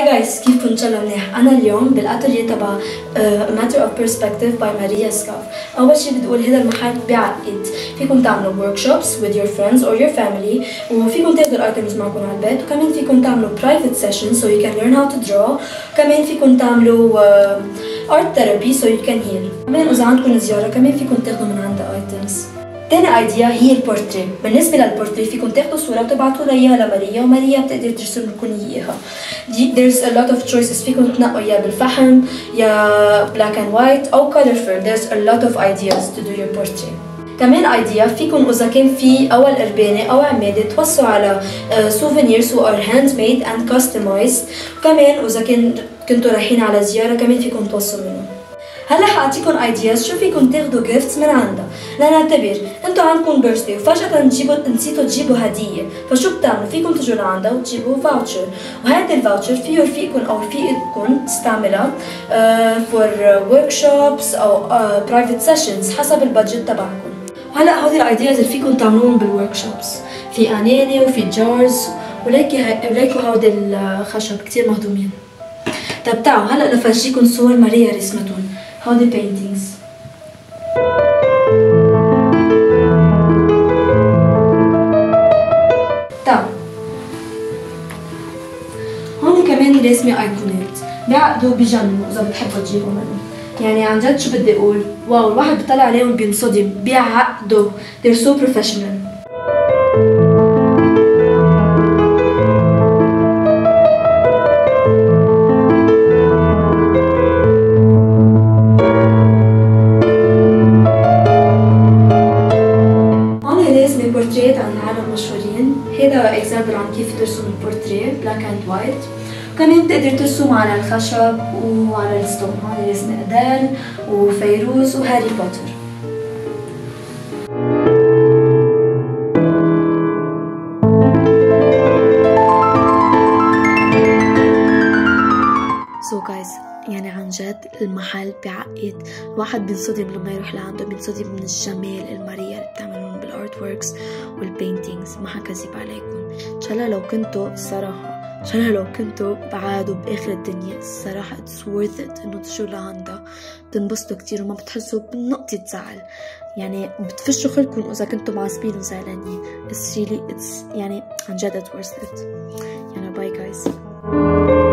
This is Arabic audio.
جايز، كيفكم؟ ان شاء الله منيح. انا اليوم بالاتelier تبع Matter of Perspective by Maria Scaff. اول شيء بدي اقول هذا المحل بيعقد، فيكم تعملوا workshops with your friends or your family، وفيكم تاخذوا الايتمز معكم على البيت، وكمان فيكم تعملوا private sessions so you can learn how to draw، وكمان فيكم تعملوا art therapy so you can heal. كمان اذا عندكم زياره كمان فيكم تاخذوا من عندها ايتمز. تاني ايديا هي البورتري. بالنسبه للبورتري فيكم تاخذوا صوره وتبعتوا لها اياها لماريا، وماريا بتقدر ترسم لكم اياها. there's a lot of choices، فيكم تنقوا يا بالفحم يا black and white او colorful. there's a lot of ideas to do your portrait. كمان ايديا فيكم اذا كان في اول قربانه او عماده توصوا على souvenirs who are handmade and customized، وكمان اذا كنتوا رايحين على زياره كمان فيكم توصوا منهم. هلا حاعطيكم ايدياز شو فيكم تاخذوا جيفتس من عندها. لنعتبر انتوا عندكم بيرثدي وفجأة نسيتوا تجيبوا هدية، فشو بتعملوا؟ فيكم تجوا لعندها وتجيبوا فاوتشر، وهذا الفاوتشر فيه رفيقكم او رفيقتكم تستعملها فور workshops او برايفت سيشنز حسب البادجت تبعكم. وهلا هودي الايدياز اللي فيكم تعملوهم بالوركشوبس، في اناني وفي جارز، وليكوا هودي الخشب كتير مهضومين. طب تعالوا هلا لفرجيكم صور ماريا رسمتهم. هودي paintings. تعالوا هون كمان رسمة ايقونات بيعقدوا بجننوا اذا بتحبوا تجيبوا منهم. يعني عن جد شو بدي اقول، واو، الواحد بيطلع عليهم بينصدم، بيعقدوا. they're so professional. بورتريت عن العالم مشهورين. هذا اكزامبل عن كيف ترسم البورتريه بلاك اند وايت، وكمان بتقدر ترسم على الخشب وعلى الستون. هون رسم أديل وفيروز وهاري بوتر. سو جايز، يعني عن جد المحل بيعقد، الواحد بينصدم لما يروح لعنده، بينصدم من الجمال الماريا اللي بتعملون بالارت وركس والبينتينجز. ما حكذب عليكم. ان شاء الله لو كنتوا الصراحه، ان شاء الله لو كنتوا بعادوا باخر الدنيا، الصراحه اتس worth it انه تجوا لعندها، بتنبسطوا كتير وما بتحسوا بنقطه زعل. يعني بتفشوا خلقكم اذا كنتوا معصبين وزعلانين. اتس يعني عن جد اتس worth it. يعني باي جايز.